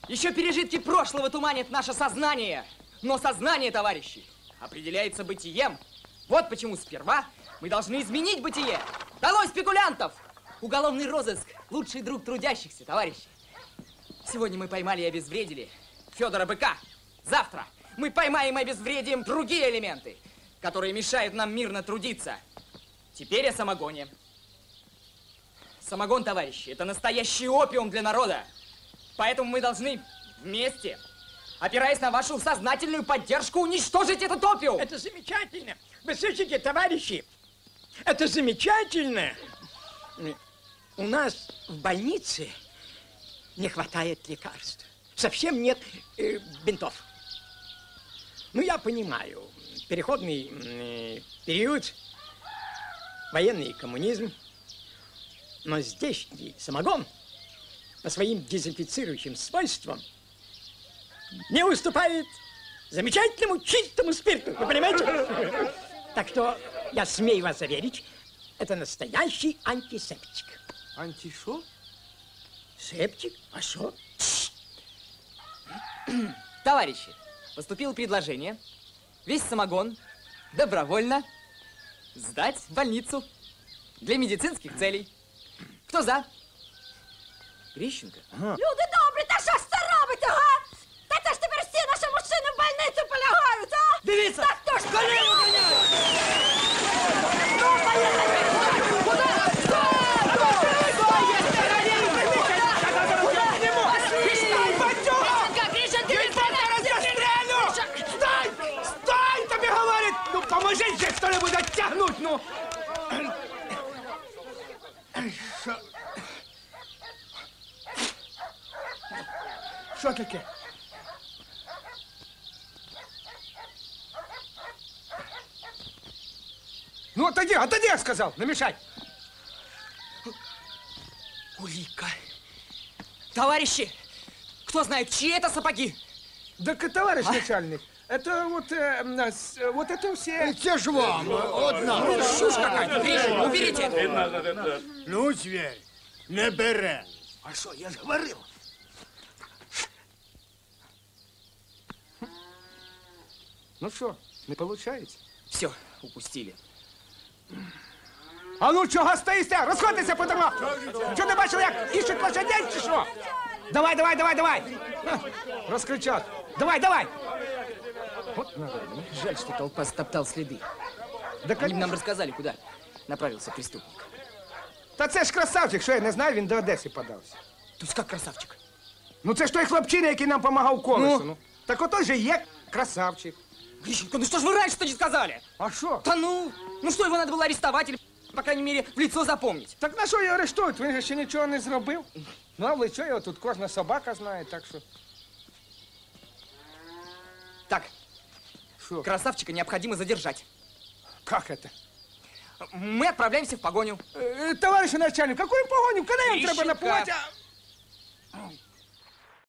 Еще пережитки прошлого туманят наше сознание. Но сознание, товарищи, определяется бытием. Вот почему сперва мы должны изменить бытие. Долой спекулянтов! Уголовный розыск – лучший друг трудящихся, товарищи. Сегодня мы поймали и обезвредили Федора Быка. Завтра мы поймаем и обезвредим другие элементы, которые мешают нам мирно трудиться. Теперь о самогоне. Самогон, товарищи, это настоящий опиум для народа. Поэтому мы должны вместе, опираясь на вашу сознательную поддержку, уничтожить этот опиум. Это замечательно. Вы слышите, товарищи? Это замечательно. У нас в больнице не хватает лекарств. Совсем нет бинтов. Ну, я понимаю, переходный период, военный коммунизм, но здешний самогон по своим дезинфицирующим свойствам не уступает замечательному чистому спирту. Вы понимаете? Так что я смею вас заверить, это настоящий антисептик. Антишо? Септик? А что? Товарищи, поступило предложение весь самогон добровольно сдать в больницу для медицинских целей. Кто за? Грищенко? Люди добрі, та що ж це робите, га? Та це ж тепер всі наші мужчини в больницю полягають, а? Дивіться! Так хто ж коліну ганяють? Стой, тобі говорить! Ну, поможіть же хто-небудь оттягнуть, ну! Що? Що таке? Ну, отойди, я сказал, не мешай. Улика. Товарищи, кто знает, чьи это сапоги? Так, товарищ начальник, это вот это все... Це ж вам, одна. Чушь какая-то, Грищенко, уберите это. Ну, звір, не бере. А что, я же говорил. Ну что, не получается? Все, упустили. А ну чого стоїте? Розходьтеся по домах! Що не бачили, як іщуть лошадей, чи що? Давай! На, розкричать. Давай! Вот надо. Жаль, что толпа стоптал следы. Да, Они бы нам рассказали, куда направился преступник. Та це ж красавчик, що я не знаю, він до Одеси подався. То есть как красавчик? Ну це ж той хлопчина, який нам помагав колесу. Ну. Так ото же є красавчик. Грищенко, ну что ж вы раньше-то не сказали? А що? Да ну что его надо было арестовать или, по крайней мере, в лицо запомнить? Так на що його арештують? Він же ще нічого не зробив. Ну, а в лицо його тут кожна собака знає, так що... Так, Що? красавчика необходимо задержать. Как это? Мы отправляемся в погоню. Товарищ начальник, какую погоню? Когда им треба Грищенко. напувати?